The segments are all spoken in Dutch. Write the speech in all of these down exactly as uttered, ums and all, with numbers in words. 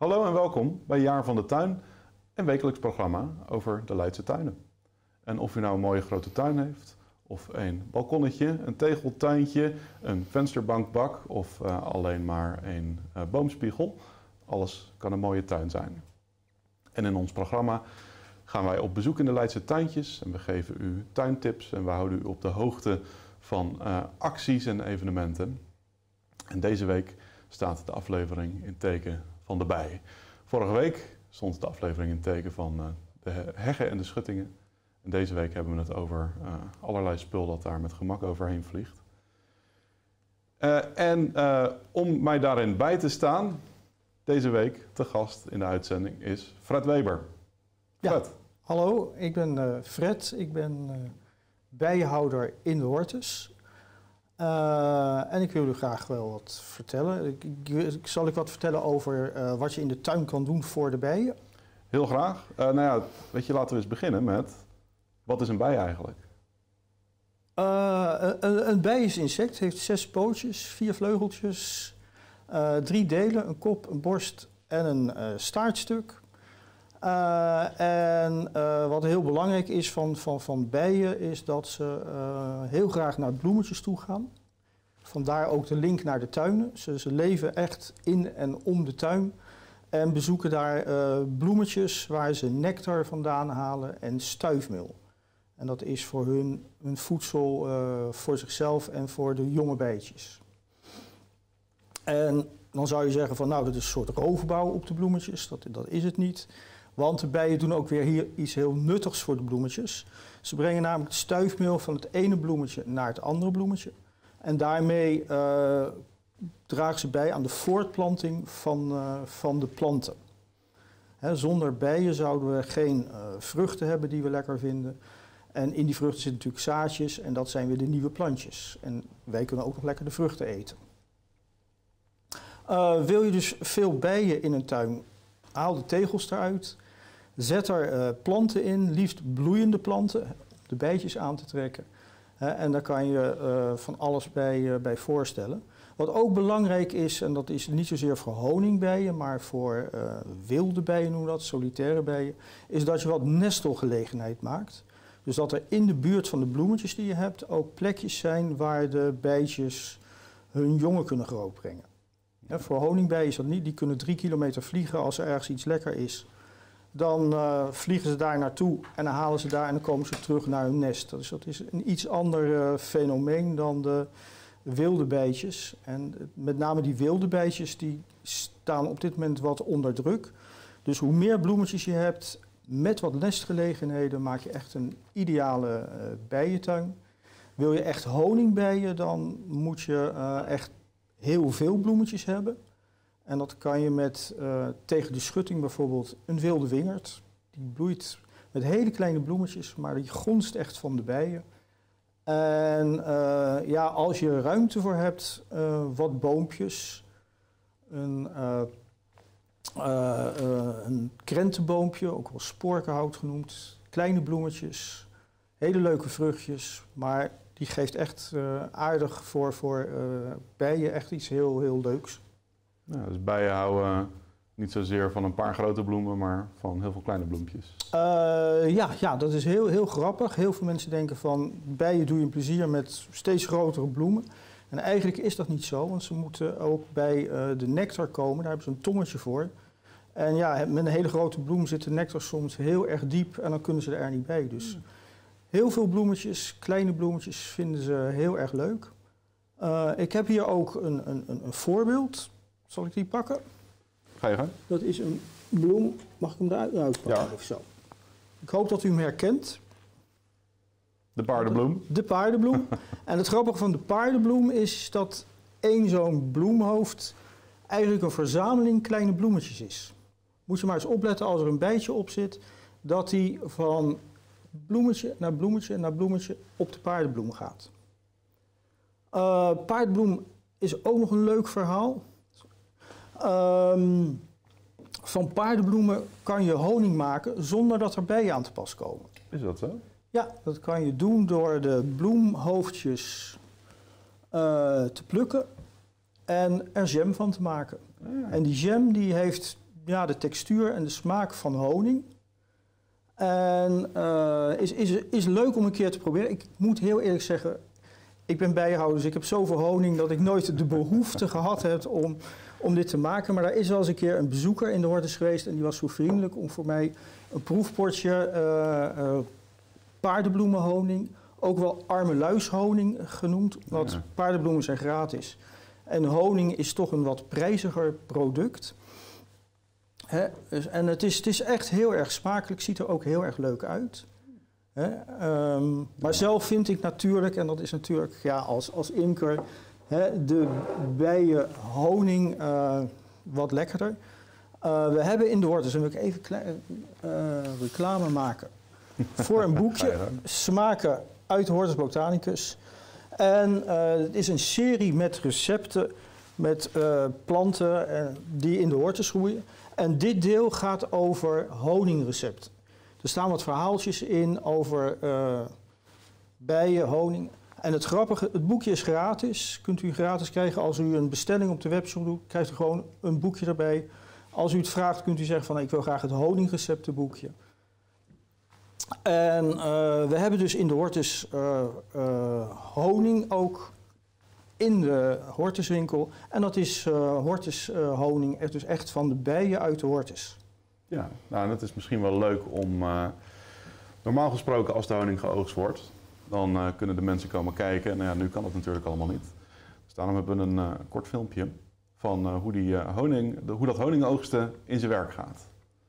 Hallo en welkom bij Jaar van de Tuin, een wekelijks programma over de Leidse tuinen. En of u nou een mooie grote tuin heeft, of een balkonnetje, een tegeltuintje, een vensterbankbak of uh, alleen maar een uh, boomspiegel, alles kan een mooie tuin zijn. En in ons programma gaan wij op bezoek in de Leidse tuintjes en we geven u tuintips en we houden u op de hoogte van uh, acties en evenementen. En deze week staat de aflevering in teken van de bij. Vorige week stond de aflevering in teken van uh, de heggen en de schuttingen. En deze week hebben we het over uh, allerlei spul dat daar met gemak overheen vliegt. Uh, en uh, om mij daarin bij te staan, deze week te gast in de uitzending is Fred Weber. Fred. Ja, hallo, ik ben uh, Fred. Ik ben uh, bijenhouder in de Hortus. Uh, en ik wil u graag wel wat vertellen. Ik, ik, zal ik wat vertellen over uh, wat je in de tuin kan doen voor de bijen? Heel graag. Uh, nou ja, weet je, laten we eens beginnen met, wat is een bij eigenlijk? Uh, een, een bij is insect, heeft zes pootjes, vier vleugeltjes, uh, drie delen, een kop, een borst en een uh, staartstuk. Uh, en uh, wat heel belangrijk is van, van, van bijen is dat ze uh, heel graag naar bloemetjes toe gaan. Vandaar ook de link naar de tuinen. Ze, ze leven echt in en om de tuin en bezoeken daar uh, bloemetjes waar ze nectar vandaan halen en stuifmeel. En dat is voor hun, hun voedsel uh, voor zichzelf en voor de jonge bijtjes. En dan zou je zeggen van nou, dat is een soort roofbouw op de bloemetjes. Dat, dat is het niet. Want de bijen doen ook weer hier iets heel nuttigs voor de bloemetjes. Ze brengen namelijk het stuifmeel van het ene bloemetje naar het andere bloemetje. En daarmee uh, dragen ze bij aan de voortplanting van, uh, van de planten. Hè, zonder bijen zouden we geen uh, vruchten hebben die we lekker vinden. En in die vruchten zitten natuurlijk zaadjes en dat zijn weer de nieuwe plantjes. En wij kunnen ook nog lekker de vruchten eten. Uh, wil je dus veel bijen in een tuin, haal de tegels eruit. Zet er uh, planten in, liefst bloeiende planten, om de bijtjes aan te trekken. Uh, en daar kan je uh, van alles bij, uh, bij voorstellen. Wat ook belangrijk is, en dat is niet zozeer voor honingbijen, maar voor uh, wilde bijen noemen we dat, solitaire bijen, is dat je wat nestelgelegenheid maakt. Dus dat er in de buurt van de bloemetjes die je hebt ook plekjes zijn waar de bijtjes hun jongen kunnen grootbrengen. Ja, voor honingbijen is dat niet, die kunnen drie kilometer vliegen als er ergens iets lekker is. Dan uh, vliegen ze daar naartoe en dan halen ze daar en dan komen ze terug naar hun nest. Dus dat is een iets ander uh, fenomeen dan de wilde bijtjes. En met name die wilde bijtjes die staan op dit moment wat onder druk. Dus hoe meer bloemetjes je hebt met wat nestgelegenheden maak je echt een ideale uh, bijentuin. Wil je echt honingbijen dan moet je uh, echt heel veel bloemetjes hebben. En dat kan je met uh, tegen de schutting bijvoorbeeld een wilde wingerd. Die bloeit met hele kleine bloemetjes, maar die gonst echt van de bijen. En uh, ja, als je er ruimte voor hebt, uh, wat boompjes. Een, uh, uh, uh, een krentenboompje, ook wel sporkenhout genoemd. Kleine bloemetjes, hele leuke vruchtjes, maar die geeft echt uh, aardig voor, voor uh, bijen echt iets heel, heel leuks. Ja, dus bijen houden niet zozeer van een paar grote bloemen, maar van heel veel kleine bloempjes. Uh, ja, ja, dat is heel, heel grappig. Heel veel mensen denken van bijen doe je een plezier met steeds grotere bloemen. En eigenlijk is dat niet zo, want ze moeten ook bij uh, de nectar komen. Daar hebben ze een tongetje voor. En ja, met een hele grote bloem zit de nectar soms heel erg diep en dan kunnen ze er niet bij. Dus mm. heel veel bloemetjes, kleine bloemetjes vinden ze heel erg leuk. Uh, ik heb hier ook een, een, een voorbeeld. Zal ik die pakken? Ga je gang. Dat is een bloem. Mag ik hem eruit pakken? Ja. Of zo? Ik hoop dat u hem herkent. De paardenbloem. De paardenbloem. En het grappige van de paardenbloem is dat één zo'n bloemhoofd eigenlijk een verzameling kleine bloemetjes is. Moet je maar eens opletten als er een bijtje op zit, dat hij van bloemetje naar bloemetje naar bloemetje op de paardenbloem gaat. Uh, paardenbloem is ook nog een leuk verhaal. Um, van paardenbloemen kan je honing maken zonder dat er bijen aan te pas komen. Is dat zo? Ja, dat kan je doen door de bloemhoofdjes uh, te plukken en er jam van te maken. Ah, ja. En die jam die heeft ja, de textuur en de smaak van honing. En uh, is, is, is leuk om een keer te proberen. Ik moet heel eerlijk zeggen, ik ben bijenhouder, dus ik heb zoveel honing dat ik nooit de behoefte gehad heb om, om dit te maken. Maar daar is wel eens een keer een bezoeker in de Hortus geweest en die was zo vriendelijk om voor mij een proefpotje uh, uh, paardenbloemenhoning, ook wel armeluishoning genoemd, want ja. paardenbloemen zijn gratis. En honing is toch een wat prijziger product. Hè? Dus, en het is, het is echt heel erg smakelijk, ziet er ook heel erg leuk uit. Hè? Um, maar ja. zelf vind ik natuurlijk, en dat is natuurlijk ja, als, als imker, hè, de bijen honing uh, wat lekkerder. Uh, we hebben in de Hortus, en wil ik even klein, uh, reclame maken voor een boekje, Smaken uit de Hortus Botanicus. En uh, het is een serie met recepten met uh, planten uh, die in de Hortus groeien. En dit deel gaat over honingrecepten. Er staan wat verhaaltjes in over uh, bijen, honing. En het grappige, het boekje is gratis. Kunt u gratis krijgen als u een bestelling op de webshop doet. Krijgt u gewoon een boekje erbij. Als u het vraagt kunt u zeggen van ik wil graag het honingreceptenboekje. En uh, we hebben dus in de Hortus uh, uh, honing ook in de Hortuswinkel. En dat is uh, Hortus uh, honing, dus echt van de bijen uit de Hortus. Ja, nou en het is misschien wel leuk om, uh, normaal gesproken als de honing geoogst wordt, dan uh, kunnen de mensen komen kijken. En nou ja, nu kan dat natuurlijk allemaal niet. Dus daarom hebben we een uh, kort filmpje van uh, hoe, die, uh, honing, de, hoe dat honingoogsten in zijn werk gaat.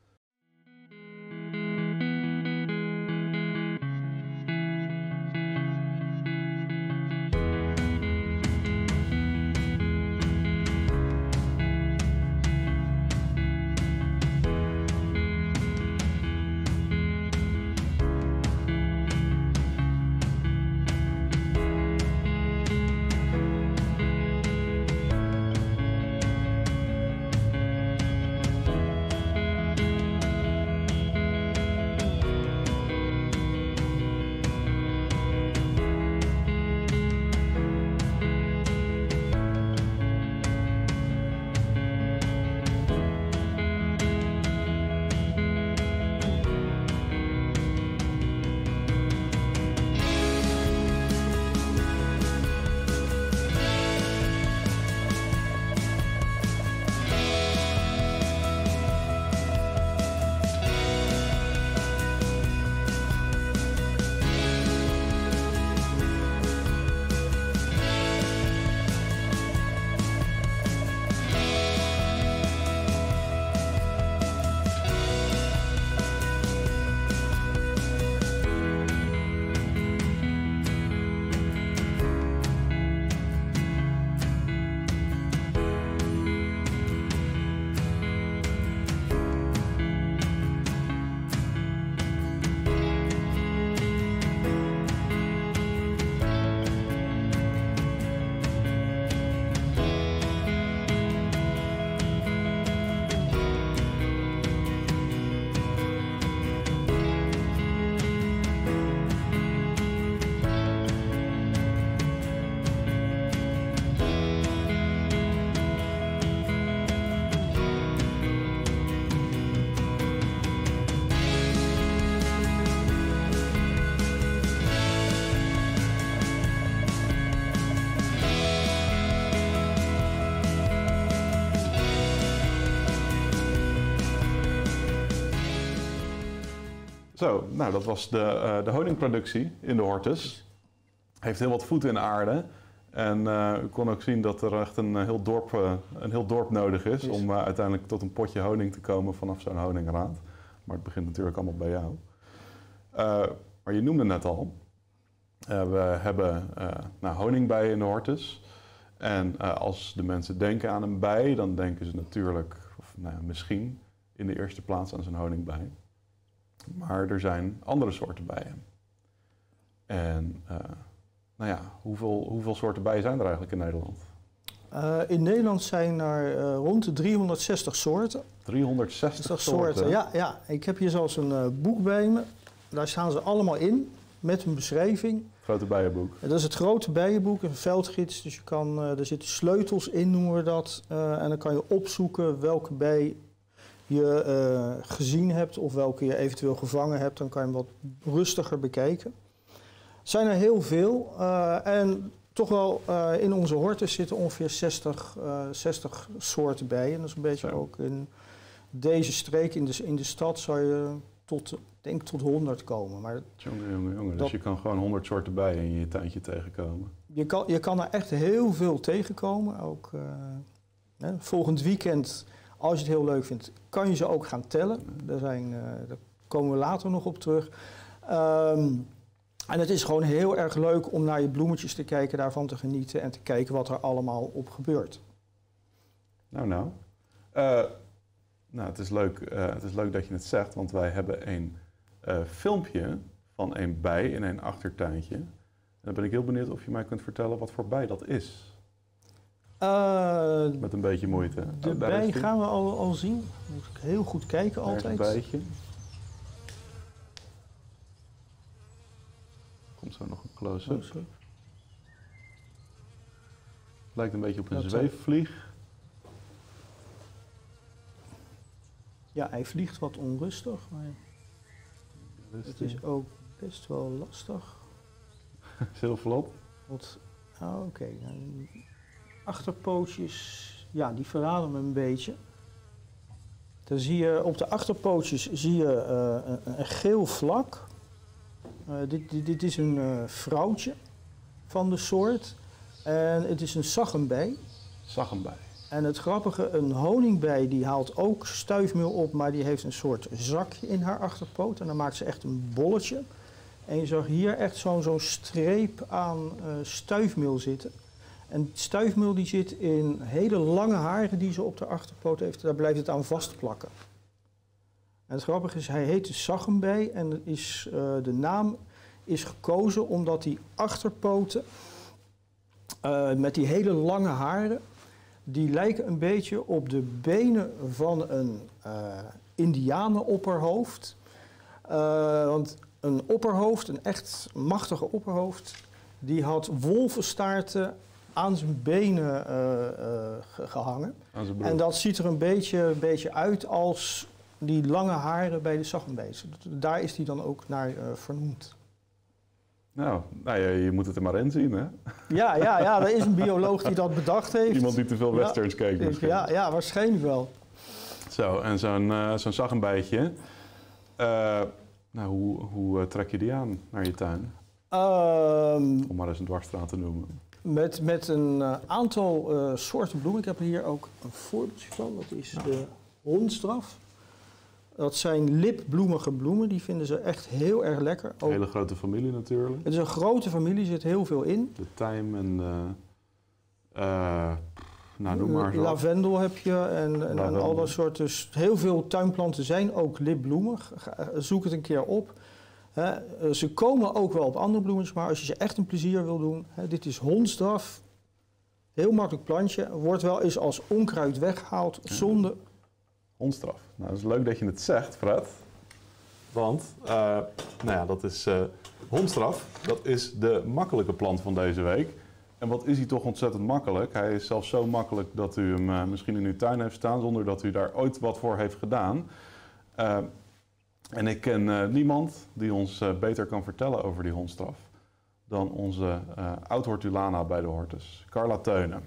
Zo, nou dat was de, uh, de honingproductie in de Hortus. Heeft heel wat voeten in de aarde. En uh, u kon ook zien dat er echt een heel dorp, uh, een heel dorp nodig is yes. om uh, uiteindelijk tot een potje honing te komen vanaf zo'n honingraad. Maar het begint natuurlijk allemaal bij jou. Uh, maar je noemde net al, uh, we hebben uh, nou, honingbijen in de Hortus. En uh, als de mensen denken aan een bij, dan denken ze natuurlijk, of nou ja, misschien in de eerste plaats aan zo'n honingbij. Maar er zijn andere soorten bijen. En uh, nou ja, hoeveel, hoeveel soorten bijen zijn er eigenlijk in Nederland? Uh, in Nederland zijn er uh, rond de driehonderdzestig soorten. driehonderdzestig soorten? soorten? Ja, ja, ik heb hier zelfs een uh, boek bij me. Daar staan ze allemaal in, met een beschrijving. Grote bijenboek. Dat is het grote bijenboek, een veldgids. Dus je kan, uh, er zitten sleutels in, noemen we dat. Uh, en dan kan je opzoeken welke bij je uh, gezien hebt of welke je eventueel gevangen hebt, dan kan je hem wat rustiger bekijken. Er zijn er heel veel uh, en toch wel uh, in onze hortus zitten ongeveer zestig, uh, zestig soorten bijen. Dat is een beetje Zo. ook in deze streek, in de, in de stad, zou je tot, denk tot honderd komen. Maar jongen, jongen, jongen. Dus je kan gewoon honderd soorten bijen in je tuintje tegenkomen. Je kan, je kan er echt heel veel tegenkomen. Ook uh, hè, volgend weekend, als je het heel leuk vindt, kan je ze ook gaan tellen. Daar, zijn, uh, daar komen we later nog op terug. Um, en het is gewoon heel erg leuk om naar je bloemetjes te kijken, daarvan te genieten en te kijken wat er allemaal op gebeurt. Nou, nou. Uh, nou het, is leuk, uh, het is leuk dat je het zegt, want wij hebben een uh, filmpje van een bij in een achtertuintje. En dan ben ik heel benieuwd of je mij kunt vertellen wat voor bij dat is. Uh, Met een beetje moeite. De oh, bij gaan we al, al zien. Moet ik heel goed kijken daar altijd. Is een bijtje. Komt zo nog een close-up. Close Lijkt een beetje op een dat zweefvlieg. Ja, hij vliegt wat onrustig, maar het is ook best wel lastig. Is heel vlot. Wat, oh, oké. Okay. Achterpootjes, ja, die verraden me een beetje. Dan zie je op de achterpootjes zie je uh, een, een geel vlak. Uh, dit, dit, dit is een uh, vrouwtje van de soort. En het is een zaghembij. Zaghembij. En het grappige, een honingbij die haalt ook stuifmeel op, maar die heeft een soort zakje in haar achterpoot. En dan maakt ze echt een bolletje. En je zag hier echt zo'n zo'n streep aan uh, stuifmeel zitten. En stuifmeel die zit in hele lange haren die ze op de achterpoot heeft. Daar blijft het aan vastplakken. En het grappige is, hij heet de zaghembij en is, uh, de naam is gekozen omdat die achterpoten uh, met die hele lange haren, die lijken een beetje op de benen van een uh, indianenopperhoofd. Uh, want een opperhoofd, een echt machtige opperhoofd, die had wolvenstaarten aan zijn benen uh, uh, gehangen. Aan zijn en dat ziet er een beetje, een beetje uit als die lange haren bij de zaghembij. Daar is die dan ook naar uh, vernoemd. Nou, nou ja, je moet het er maar in zien, hè? Ja, ja, ja, er is een bioloog die dat bedacht heeft. Iemand die te veel westerns ja, keek misschien. Ja, ja, waarschijnlijk wel. Zo, en zo'n uh, zo'n zaghembijtje. Uh, nou, hoe, hoe uh, trek je die aan naar je tuin? Um, Om maar eens een dwarsstraat te noemen. Met, met een uh, aantal uh, soorten bloemen. Ik heb hier ook een voorbeeldje van. Dat is ja. de hondsdraf. Dat zijn lipbloemige bloemen. Die vinden ze echt heel erg lekker. Een hele grote familie natuurlijk. Het is een grote familie, er zit heel veel in. De tijm en de... Uh, nou, noem maar zo. Lavendel heb je en, en, en al dat soort. Dus heel veel tuinplanten zijn ook lipbloemig. Zoek het een keer op. He, ze komen ook wel op andere bloemetjes, maar als je ze echt een plezier wil doen. He, dit is hondsdraf. Heel makkelijk plantje. Wordt wel eens als onkruid weggehaald. Zonde. Hondsdraf. Nou, dat is leuk dat je het zegt, Fred. Want, uh, nou ja, dat is uh, hondsdraf. Dat is de makkelijke plant van deze week. En wat is hij toch ontzettend makkelijk. Hij is zelfs zo makkelijk dat u hem uh, misschien in uw tuin heeft staan zonder dat u daar ooit wat voor heeft gedaan. Uh, en ik ken uh, niemand die ons uh, beter kan vertellen over die hondsdraf dan onze uh, oud-hortulana bij de Hortus, Carla Theunen.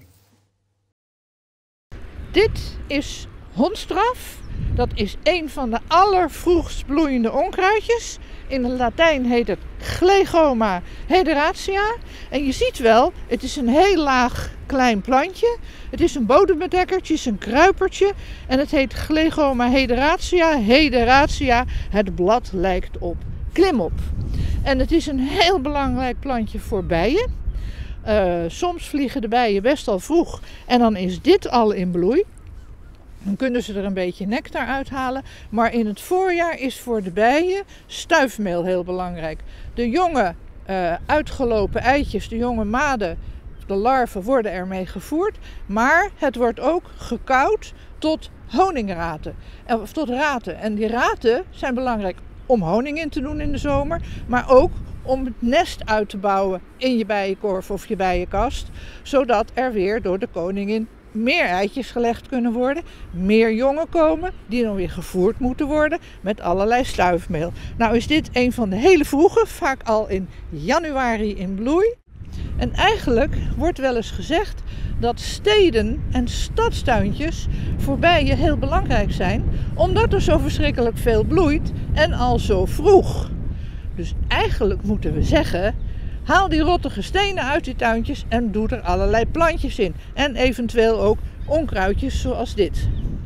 Dit is hondsdraf. Dat is een van de allervroegst bloeiende onkruidjes. In het Latijn heet het Glegoma hederatia. En je ziet wel, het is een heel laag klein plantje. Het is een bodembedekkertje, het is een kruipertje. En het heet Glegoma hederatia. Hederatia, het blad lijkt op klimop. En het is een heel belangrijk plantje voor bijen. Uh, soms vliegen de bijen best al vroeg en dan is dit al in bloei. Dan kunnen ze er een beetje nectar uithalen. Maar in het voorjaar is voor de bijen stuifmeel heel belangrijk. De jonge uh, uitgelopen eitjes, de jonge maden, de larven worden ermee gevoerd. Maar het wordt ook gekauwd tot honingraten. Of tot raten. En die raten zijn belangrijk om honing in te doen in de zomer. Maar ook om het nest uit te bouwen in je bijenkorf of je bijenkast. Zodat er weer door de koningin meer eitjes gelegd kunnen worden, meer jongen komen die dan weer gevoerd moeten worden met allerlei stuifmeel. Nou is dit een van de hele vroege, vaak al in januari in bloei. En eigenlijk wordt wel eens gezegd dat steden en stadstuintjes voor bijen heel belangrijk zijn, omdat er zo verschrikkelijk veel bloeit en al zo vroeg. Dus eigenlijk moeten we zeggen, haal die rottige stenen uit die tuintjes en doe er allerlei plantjes in. En eventueel ook onkruidjes zoals dit.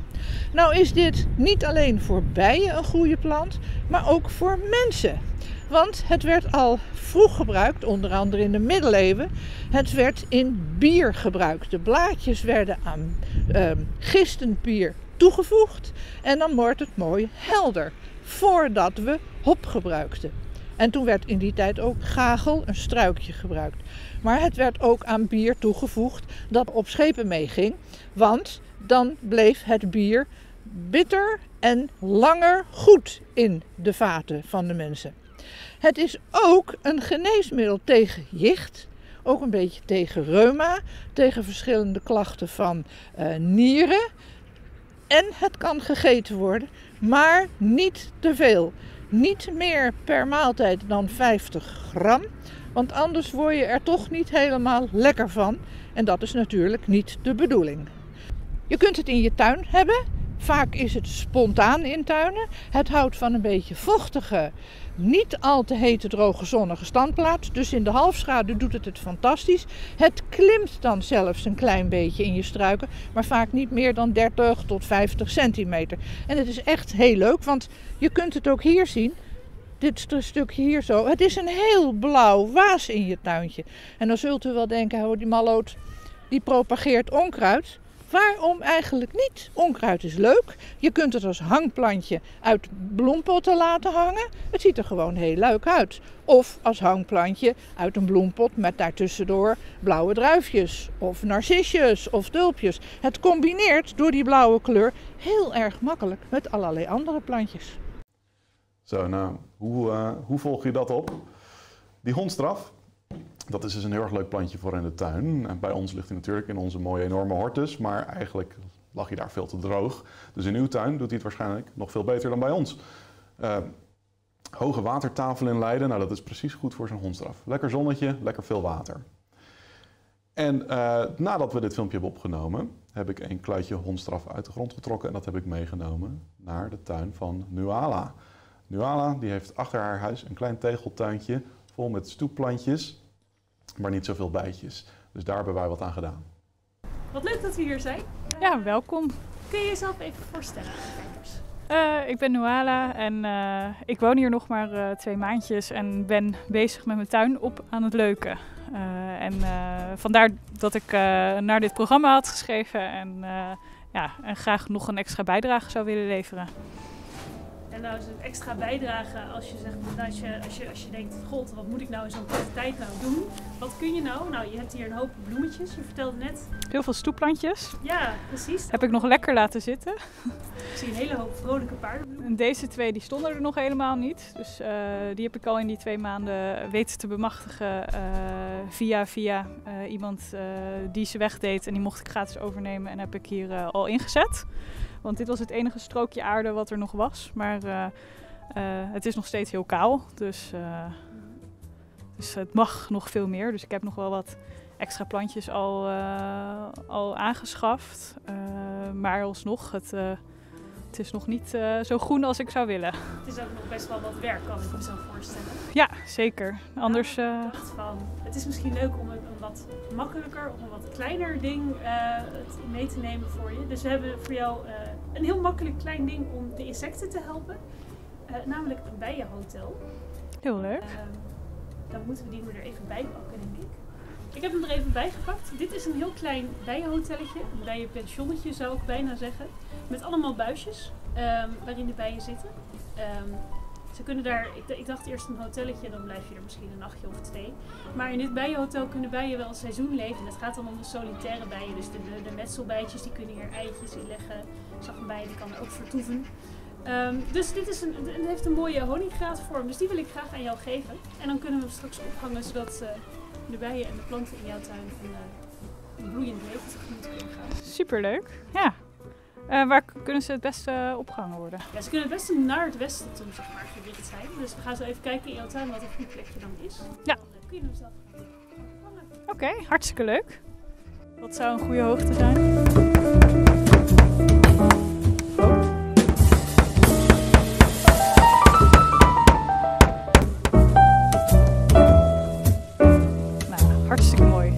Nou is dit niet alleen voor bijen een goede plant, maar ook voor mensen. Want het werd al vroeg gebruikt, onder andere in de middeleeuwen. Het werd in bier gebruikt. De blaadjes werden aan uh, gistenbier toegevoegd en dan wordt het mooi helder. Voordat we hop gebruikten. En toen werd in die tijd ook gagel, een struikje, gebruikt. Maar het werd ook aan bier toegevoegd dat op schepen meeging. Want dan bleef het bier bitter en langer goed in de vaten van de mensen. Het is ook een geneesmiddel tegen jicht. Ook een beetje tegen reuma, tegen verschillende klachten van uh, nieren. En het kan gegeten worden, maar niet te veel. Niet meer per maaltijd dan vijftig gram, want anders word je er toch niet helemaal lekker van. En dat is natuurlijk niet de bedoeling. Je kunt het in je tuin hebben. Vaak is het spontaan in tuinen. Het houdt van een beetje vochtige, niet al te hete, droge, zonnige standplaats. Dus in de halfschaduw doet het het fantastisch. Het klimt dan zelfs een klein beetje in je struiken, maar vaak niet meer dan dertig tot vijftig centimeter. En het is echt heel leuk, want je kunt het ook hier zien. Dit stukje hier zo. Het is een heel blauw waas in je tuintje. En dan zult u wel denken, oh, die malloot die propageert onkruid. Waarom eigenlijk niet? Onkruid is leuk. Je kunt het als hangplantje uit bloempotten laten hangen. Het ziet er gewoon heel leuk uit. Of als hangplantje uit een bloempot met daartussendoor blauwe druifjes. Of narcisjes of tulpjes. Het combineert door die blauwe kleur heel erg makkelijk met allerlei andere plantjes. Zo, nou, hoe, uh, hoe volg je dat op? Die hondstraf, dat is dus een heel erg leuk plantje voor in de tuin. En bij ons ligt hij natuurlijk in onze mooie enorme hortus, maar eigenlijk lag hij daar veel te droog. Dus in uw tuin doet hij het waarschijnlijk nog veel beter dan bij ons. Uh, hoge watertafel in Leiden, nou dat is precies goed voor zo'n hondstraf. Lekker zonnetje, lekker veel water. En uh, nadat we dit filmpje hebben opgenomen, heb ik een kluitje hondstraf uit de grond getrokken en dat heb ik meegenomen naar de tuin van Nuala. Nuala die heeft achter haar huis een klein tegeltuintje vol met stoepplantjes, maar niet zoveel bijtjes. Dus daar hebben wij wat aan gedaan. Wat leuk dat we hier zijn. Ja, welkom. Kun je jezelf even voorstellen aan de kijkers? Uh, ik ben Nuala en uh, ik woon hier nog maar uh, twee maandjes en ben bezig met mijn tuin op aan het leuken. Uh, en uh, vandaar dat ik uh, naar dit programma had geschreven en, uh, ja, en graag nog een extra bijdrage zou willen leveren. En nou is een extra bijdrage als je, zegt, als je, als je, als je denkt, god, wat moet ik nou in zo'n korte tijd nou doen? Wat kun je nou? Nou, je hebt hier een hoop bloemetjes, je vertelde net. Heel veel stoepplantjes. Ja, precies. Heb ik nog lekker laten zitten. Ik zie een hele hoop vrolijke paardenbloemen. En deze twee die stonden er nog helemaal niet. Dus uh, die heb ik al in die twee maanden weten te bemachtigen uh, via, via uh, iemand uh, die ze wegdeed. En die mocht ik gratis overnemen en heb ik hier uh, al ingezet. Want dit was het enige strookje aarde wat er nog was. Maar uh, uh, het is nog steeds heel kaal. Dus, uh, dus het mag nog veel meer. Dus ik heb nog wel wat extra plantjes al, uh, al aangeschaft. Uh, maar alsnog, het, uh, het is nog niet uh, zo groen als ik zou willen. Het is ook nog best wel wat werk, kan ik me zo voorstellen. Ja, zeker. Anders... Uh... Ik dacht van, het is misschien leuk om een, een wat makkelijker of een wat kleiner ding uh, mee te nemen voor je. Dus we hebben voor jou uh, een heel makkelijk klein ding om de insecten te helpen. Uh, namelijk een bijenhotel. Heel leuk. Uh, dan moeten we die er even bij pakken, denk ik. Ik heb hem er even bij gepakt. Dit is een heel klein bijenhotelletje, een bijenpensionnetje zou ik bijna zeggen. Met allemaal buisjes um, waarin de bijen zitten. Um, Ze kunnen daar, ik, ik dacht eerst een hotelletje, dan blijf je er misschien een nachtje of twee. Maar in dit bijenhotel kunnen bijen wel een seizoen leven. En het gaat dan om de solitaire bijen, dus de, de, de metselbijtjes, die kunnen hier eitjes in leggen. Ik zag een bij, die kan er ook vertoeven. Um, dus dit is een, het heeft een mooie honingraatvorm, dus die wil ik graag aan jou geven. En dan kunnen we hem straks ophangen, zodat uh, de bijen en de planten in jouw tuin een uh, een bloeiend leven tegemoet kunnen gaan. Superleuk, ja. Uh, waar kunnen ze het beste uh, opgehangen worden? Ja, ze kunnen het beste naar het westen toe, zeg maar, gericht zijn. Dus we gaan zo even kijken in jouw tuin wat een goed plekje dan is. Ja. Dan uh, kun je hem zelf gaan hangen. Oké, okay, hartstikke leuk. Wat zou een goede hoogte zijn? Hartstikke mooi.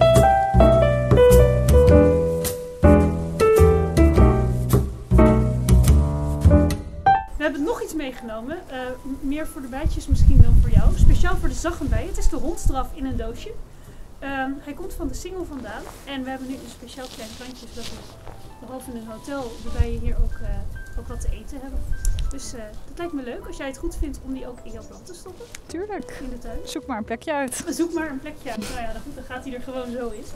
We hebben nog iets meegenomen, uh, meer voor de bijtjes misschien dan voor jou. Speciaal voor de zaggenbij. Het is de hondstraf in een doosje. Um, hij komt van de Singel vandaan en we hebben nu een speciaal klein plantje zodat we behalve in een hotel de bijen hier ook, uh, ook wat te eten hebben. Dus uh, dat lijkt me leuk als jij het goed vindt om die ook in jouw plant te stoppen. Tuurlijk. In de tuin. Zoek maar een plekje uit. Zoek maar een plekje uit. Nou ja, dan, goed, dan gaat hij er gewoon zo in.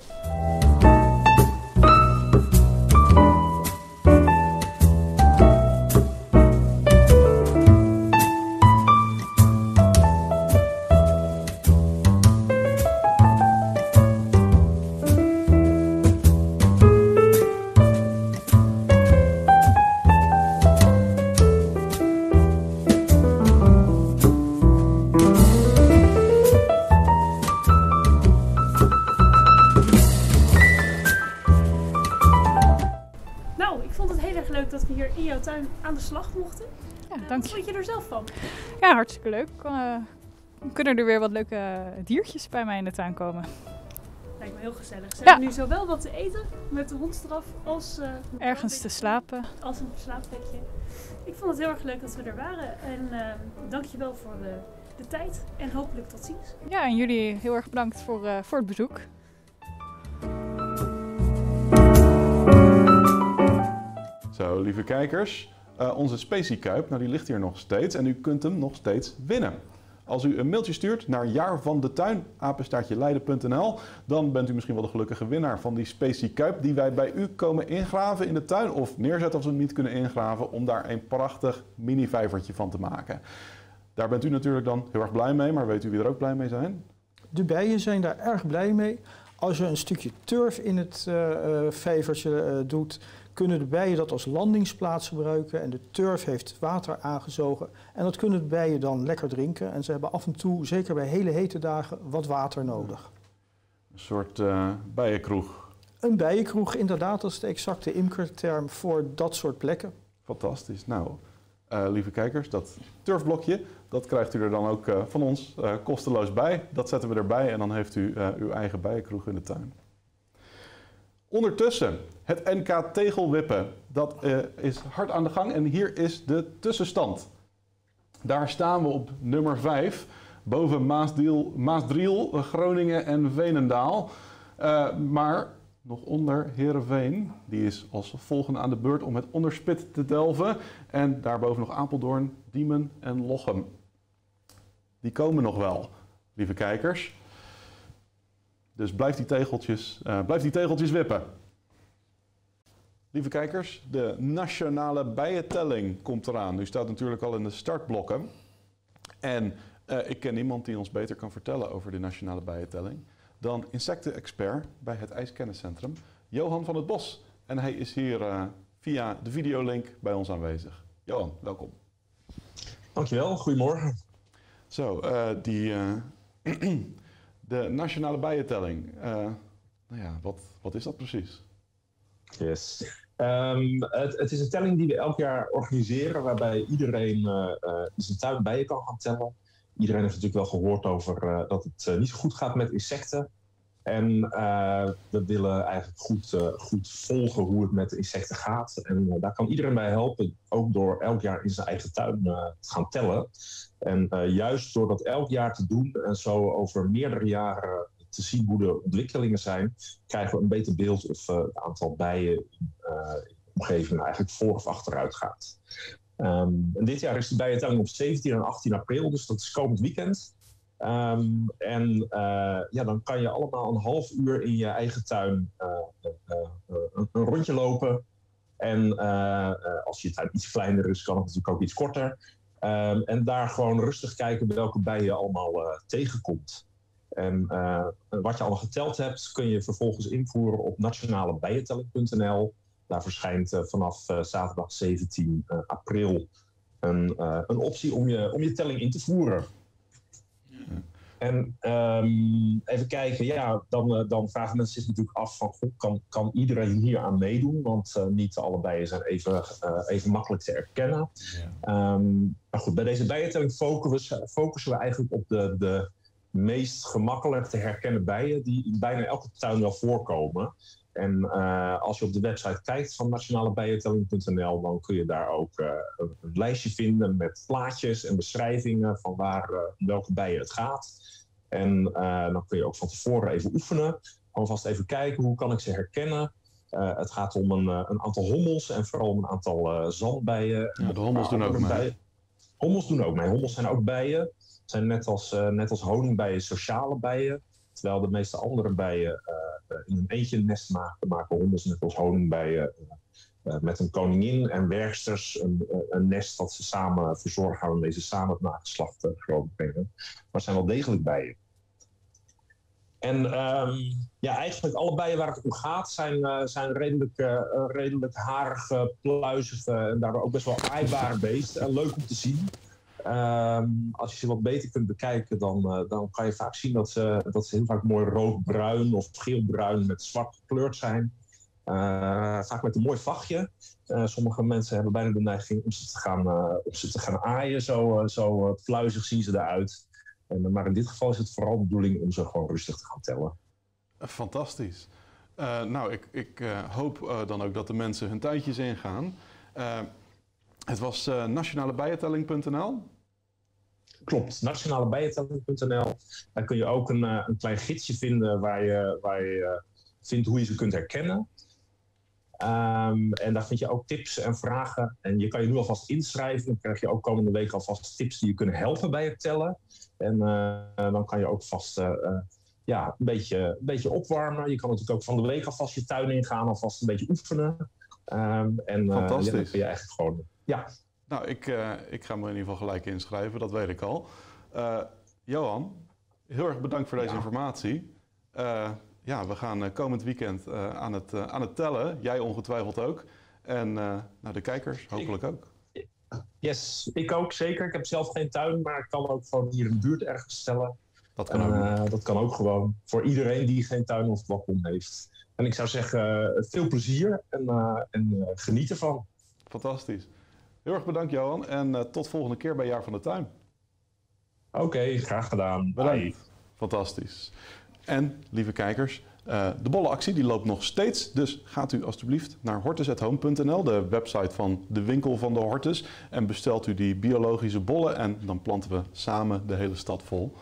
Dat we hier in jouw tuin aan de slag mochten. Ja, uh, dank wat je. vond je er zelf van? Ja, hartstikke leuk. Uh, kunnen er weer wat leuke diertjes bij mij in de tuin komen. Lijkt me heel gezellig. Ze ja. hebben nu zowel wat te eten met de hondstraf als uh, ergens te slapen. Als een slaapplekje. Ik vond het heel erg leuk dat we er waren. En uh, dank je wel voor de, de tijd. En hopelijk tot ziens. Ja, en jullie heel erg bedankt voor, uh, voor het bezoek. Zo, lieve kijkers, uh, onze Speciekuip, nou die ligt hier nog steeds en u kunt hem nog steeds winnen. Als u een mailtje stuurt naar jaarvandetuin, apenstaartje leiden punt n l, dan bent u misschien wel de gelukkige winnaar van die Speciekuip die wij bij u komen ingraven in de tuin of neerzetten als we hem niet kunnen ingraven om daar een prachtig mini-vijvertje van te maken. Daar bent u natuurlijk dan heel erg blij mee, maar weet u wie er ook blij mee zijn? De bijen zijn daar erg blij mee. Als je een stukje turf in het uh, uh, vijvertje uh, doet, kunnen de bijen dat als landingsplaats gebruiken en de turf heeft water aangezogen en dat kunnen de bijen dan lekker drinken en ze hebben af en toe, zeker bij hele hete dagen, wat water nodig. Een soort uh, bijenkroeg. Een bijenkroeg, inderdaad, dat is de exacte imkerterm voor dat soort plekken. Fantastisch. Nou, uh, lieve kijkers, dat turfblokje, dat krijgt u er dan ook uh, van ons uh, kosteloos bij. Dat zetten we erbij en dan heeft u uh, uw eigen bijenkroeg in de tuin. Ondertussen, het N K tegelwippen, dat uh, is hard aan de gang en hier is de tussenstand. Daar staan we op nummer vijf, boven Maasdriel, Maasdriel Groningen en Veenendaal. Uh, maar nog onder Heerenveen, die is als volgende aan de beurt om het onderspit te delven. En daarboven nog Apeldoorn, Diemen en Lochem. Die komen nog wel, lieve kijkers. Dus blijf die tegeltjes, uh, blijf die tegeltjes wippen. Lieve kijkers, de nationale bijentelling komt eraan. U staat natuurlijk al in de startblokken. En uh, ik ken niemand die ons beter kan vertellen over de nationale bijentelling dan insectenexpert bij het IJskenniscentrum, Johan van het Bos. En hij is hier uh, via de videolink bij ons aanwezig. Johan, welkom. Dankjewel, goedemorgen. Zo, uh, die... Uh, De nationale bijentelling, uh, nou ja, wat, wat is dat precies? Yes. Um, het, het is een telling die we elk jaar organiseren, waarbij iedereen uh, uh, zijn tuin bijen kan gaan tellen. Iedereen heeft natuurlijk wel gehoord over uh, dat het uh, niet zo goed gaat met insecten. En uh, we willen eigenlijk goed, uh, goed volgen hoe het met de insecten gaat. En uh, daar kan iedereen bij helpen, ook door elk jaar in zijn eigen tuin uh, te gaan tellen. En uh, juist door dat elk jaar te doen en zo over meerdere jaren te zien hoe de ontwikkelingen zijn, krijgen we een beter beeld of uh, het aantal bijen in uh, de omgeving eigenlijk voor of achteruit gaat. Um, en dit jaar is de bijentelling op zeventien en achttien april, dus dat is komend weekend. Um, en uh, ja, dan kan je allemaal een half uur in je eigen tuin uh, uh, uh, een, een rondje lopen. En uh, uh, als je tuin iets kleiner is, kan het natuurlijk ook iets korter. Um, en daar gewoon rustig kijken welke bijen je allemaal uh, tegenkomt. En uh, wat je al geteld hebt, kun je vervolgens invoeren op nationale bijentelling punt n l. Daar verschijnt uh, vanaf uh, zaterdag zeventien april een, uh, een optie om je, om je telling in te voeren. Ja. En um, even kijken, ja, dan, uh, dan vragen mensen zich natuurlijk af van, goh, kan, kan iedereen hier aan meedoen? Want uh, niet alle bijen zijn even, uh, even makkelijk te herkennen. Ja. Um, maar goed, bij deze bijentelling focussen, focussen we eigenlijk op de, de meest gemakkelijk te herkennen bijen die in bijna elke tuin wel voorkomen. En uh, als je op de website kijkt van nationale bijentelling punt n l, dan kun je daar ook uh, een, een lijstje vinden met plaatjes en beschrijvingen van waar, uh, welke bijen het gaat. En uh, dan kun je ook van tevoren even oefenen. Gewoon vast even kijken, hoe kan ik ze herkennen? Uh, het gaat om een, uh, een aantal hommels en vooral om een aantal uh, zandbijen. Ja, de hommels doen ook mee. Bijen. Hommels doen ook mee. Hommels zijn ook bijen. Het zijn net als, uh, net als honingbijen sociale bijen. Terwijl de meeste andere bijen uh, in een eentje een nest maken, maken hommels net als honingbijen uh, uh, met een koningin en werksters een, uh, een nest dat ze samen verzorgen waarmee ze samen het nageslacht uh, groot brengen. Maar het zijn wel degelijk bijen. En um, ja, eigenlijk alle bijen waar het om gaat zijn, uh, zijn redelijk, uh, redelijk harige, pluizige en daardoor ook best wel aaibare beesten. En leuk om te zien. Um, als je ze wat beter kunt bekijken, dan, uh, dan kan je vaak zien dat ze, dat ze heel vaak mooi roodbruin of geelbruin met zwart gekleurd zijn. Uh, vaak met een mooi vachtje. Uh, sommige mensen hebben bijna de neiging om ze te gaan, uh, om ze te gaan aaien. Zo, uh, zo uh, pluizig zien ze eruit. En, uh, maar in dit geval is het vooral de bedoeling om ze gewoon rustig te gaan tellen. Fantastisch. Uh, nou, ik, ik uh, hoop uh, dan ook dat de mensen hun tuintjes ingaan. Uh, Het was uh, nationale bijentelling punt n l? Klopt, nationale bijentelling punt n l. Daar kun je ook een, uh, een klein gidsje vinden waar je, waar je uh, vindt hoe je ze kunt herkennen. Um, en daar vind je ook tips en vragen. En je kan je nu alvast inschrijven. Dan krijg je ook komende week alvast tips die je kunnen helpen bij het tellen. En uh, dan kan je ook vast uh, uh, ja, een, beetje, een beetje opwarmen. Je kan natuurlijk ook van de week alvast je tuin ingaan, alvast een beetje oefenen. Um, en uh, Fantastisch. Ja, dan kun je eigenlijk gewoon... Ja. Nou, ik, uh, ik ga me in ieder geval gelijk inschrijven, dat weet ik al. Uh, Johan, heel erg bedankt voor deze ja. informatie. Uh, ja, we gaan uh, komend weekend uh, aan, het, uh, aan het tellen. Jij ongetwijfeld ook. En uh, nou, de kijkers hopelijk ook. Yes, ik ook zeker. Ik heb zelf geen tuin, maar ik kan ook gewoon hier in de buurt ergens tellen. Dat kan ook. Uh, dat kan ook gewoon. Voor iedereen die geen tuin of balkon heeft. En ik zou zeggen, uh, veel plezier en, uh, en uh, geniet ervan. Fantastisch. Heel erg bedankt, Johan. En uh, tot volgende keer bij Jaar van de Tuin. Oké, okay, graag gedaan. Bedankt. Bye. Fantastisch. En, lieve kijkers, uh, de bollenactie die loopt nog steeds. Dus gaat u alstublieft naar hortus at home punt n l, de website van de winkel van de Hortus. En bestelt u die biologische bollen en dan planten we samen de hele stad vol.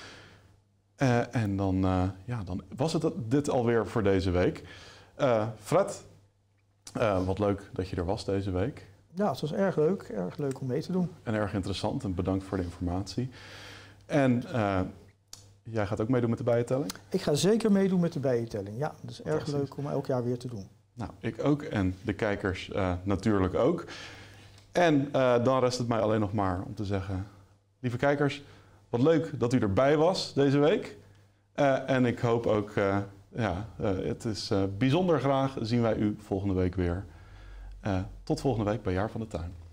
Uh, en dan, uh, ja, dan was het dit alweer voor deze week. Uh, Fred, uh, wat leuk dat je er was deze week. Ja, het was erg leuk. Erg leuk om mee te doen. En erg interessant en bedankt voor de informatie. En uh, jij gaat ook meedoen met de bijentelling? Ik ga zeker meedoen met de bijentelling. Ja, dat is erg leuk om elk jaar weer te doen. Nou, ik ook en de kijkers uh, natuurlijk ook. En uh, dan rest het mij alleen nog maar om te zeggen, lieve kijkers, wat leuk dat u erbij was deze week. Uh, en ik hoop ook, uh, ja, uh, het is uh, bijzonder graag zien wij u volgende week weer. Uh, tot volgende week bij Jaar van de Tuin.